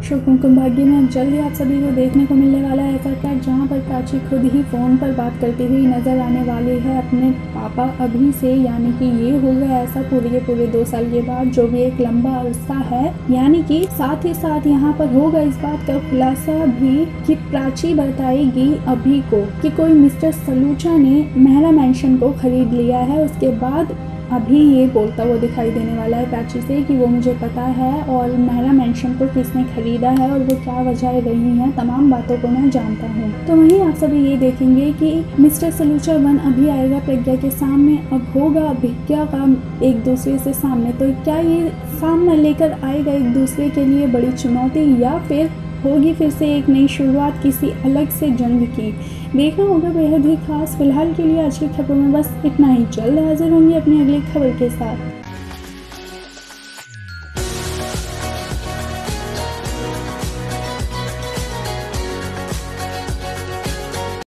Show Kumkum Bhagya में अब जल्दी आप सभी को देखने को मिलने वाला है ऐसा ट्रैक जहां पर प्राची खुद ही फ़ोन पर बात करती हुई नज़र आने वाली है अपने पापा अभी से। यानी कि ये हो गया ऐसा पूरे के पूरे 2 साल के बाद, जो भी एक लंबा अरसा है। यानी कि साथ ही साथ यहाँ पर होगा इस बात का खुलासा भी कि प्राची बताएगी अभी को कि कोई मिस्टर सलूचा ने महला मैंशन को खरीद लिया है। उसके बाद अभी ये बोलता हुआ दिखाई देने वाला है प्राची से कि वो मुझे पता है और महला मैंशन को किसने खरीदा है और वो क्या वजह रही हैं, तमाम बातों को मैं जानता हूँ। तो वहीं आप सभी ये देखेंगे कि मिस्टर सलूचा 1 अभी आएगा प्रज्ञा के सामने। अब होगा अभिज्ञा का एक दूसरे से सामने, तो क्या ये सामना लेकर आएगा एक दूसरे के लिए बड़ी चुनौती, या फिर होगी फिर से एक नई शुरुआत किसी अलग से जंग की। देखना होगा बेहद ही खास। फिलहाल के लिए आज की खबरों में बस इतना ही। जल्द हाजिर होंगे अपनी अगली खबर के साथ।